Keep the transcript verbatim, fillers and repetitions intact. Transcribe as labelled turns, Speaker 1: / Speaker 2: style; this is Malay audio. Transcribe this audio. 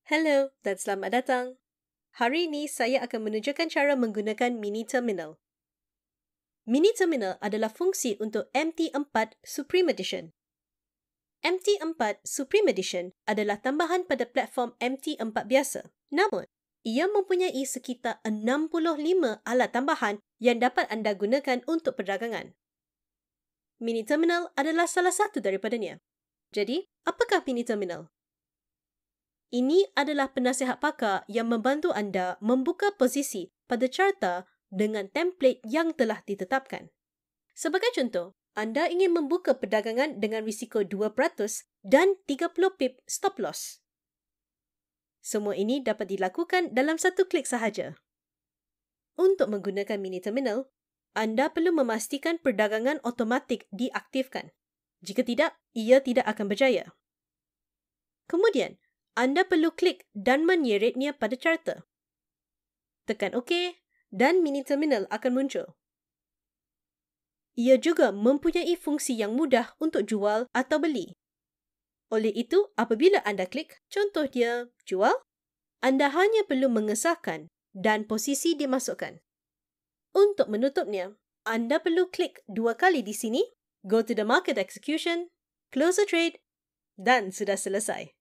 Speaker 1: Hello dan selamat datang. Hari ini saya akan menunjukkan cara menggunakan mini terminal. Mini terminal adalah fungsi untuk M T empat Supreme Edition. M T empat Supreme Edition adalah tambahan pada platform M T empat biasa. Namun, ia mempunyai sekitar enam puluh lima alat tambahan yang dapat anda gunakan untuk perdagangan. Mini terminal adalah salah satu daripadanya. Jadi, apakah mini terminal? Ini adalah penasihat pakar yang membantu anda membuka posisi pada carta dengan template yang telah ditetapkan. Sebagai contoh, anda ingin membuka perdagangan dengan risiko dua peratus dan tiga puluh pip stop loss. Semua ini dapat dilakukan dalam satu klik sahaja. Untuk menggunakan mini terminal, anda perlu memastikan perdagangan automatik diaktifkan. Jika tidak, ia tidak akan berjaya. Kemudian, anda perlu klik dan menyeretnya pada carta. Tekan OK dan mini terminal akan muncul. Ia juga mempunyai fungsi yang mudah untuk jual atau beli. Oleh itu, apabila anda klik, contoh dia jual, anda hanya perlu mengesahkan dan posisi dimasukkan. Untuk menutupnya, anda perlu klik dua kali di sini, go to the market execution, close the trade, dan sudah selesai.